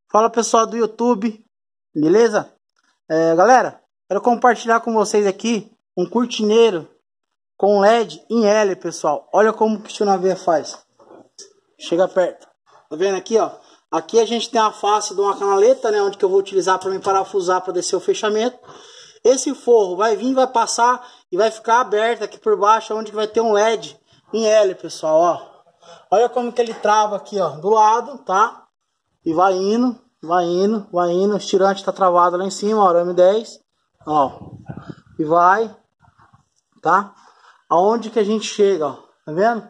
Fala pessoal do YouTube, beleza? Galera, quero compartilhar com vocês aqui um cortineiro com LED em L, pessoal. Olha como que o Naveia faz. Chega perto. Tá vendo aqui, ó? Aqui a gente tem a face de uma canaleta, né? Onde que eu vou utilizar para me parafusar para descer o fechamento. Esse forro vai vir, vai passar e vai ficar aberto aqui por baixo, onde que vai ter um LED em L, pessoal, ó. Olha como que ele trava aqui, ó, do lado, tá? E vai indo, vai indo, vai indo. O estirante tá travado lá em cima, ó, arame 10. Ó. E vai, tá? Aonde que a gente chega, ó. Tá vendo?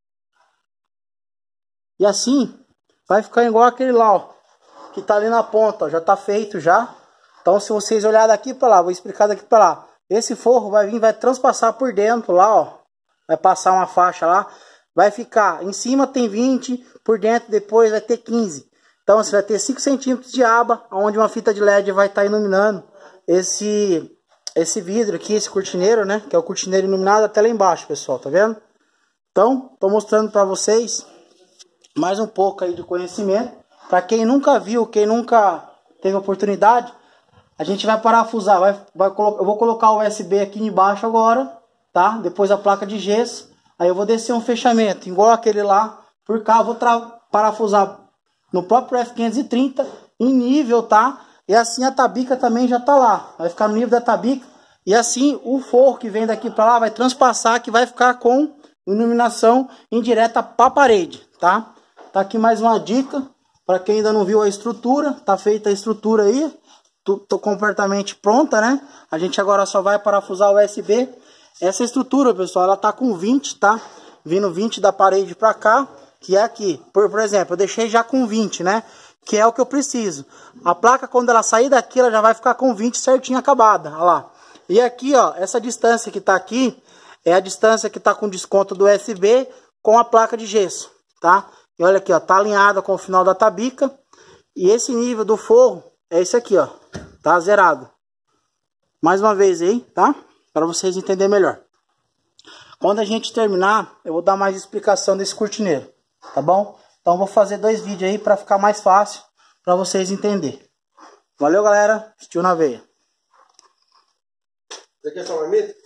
E assim, vai ficar igual aquele lá, ó. Que tá ali na ponta, ó. Já tá feito já. Então, se vocês olharem daqui pra lá, vou explicar daqui pra lá. Esse forro vai vir, vai transpassar por dentro lá, ó. Vai passar uma faixa lá. Vai ficar, em cima tem 20, por dentro depois vai ter 15. Então você vai ter 5 centímetros de aba, onde uma fita de LED vai estar iluminando esse vidro aqui, esse cortineiro, né? Que é o cortineiro iluminado até lá embaixo, pessoal, tá vendo? Então, tô mostrando para vocês mais um pouco aí de conhecimento. Para quem nunca viu, quem nunca teve oportunidade, a gente vai parafusar, eu vou colocar o USB aqui embaixo agora, tá? Depois a placa de gesso. Aí eu vou descer um fechamento, igual aquele lá, por cá, eu vou parafusar no próprio F530, em nível, tá? E assim a tabica também já tá lá, vai ficar no nível da tabica. E assim o forro que vem daqui pra lá vai transpassar, que vai ficar com iluminação indireta pra parede, tá? Tá aqui mais uma dica, para quem ainda não viu a estrutura, tá feita a estrutura aí, tô completamente pronta, né? A gente agora só vai parafusar o USB. Essa estrutura, pessoal, ela tá com 20, tá? Vindo 20 da parede pra cá, que é aqui. Por exemplo, eu deixei já com 20, né? Que é o que eu preciso. A placa, quando ela sair daqui, ela já vai ficar com 20 certinho acabada, olha lá. E aqui, ó, essa distância que tá aqui, é a distância que tá com desconto do USB com a placa de gesso, tá? E olha aqui, ó, tá alinhada com o final da tabica. E esse nível do forro é esse aqui, ó. Tá zerado. Mais uma vez aí, tá? Para vocês entenderem melhor. Quando a gente terminar, eu vou dar mais explicação desse cortineiro, tá bom? Então vou fazer 2 vídeos aí para ficar mais fácil para vocês entenderem. Valeu, galera. Tio Naveia. Você quer só marmita?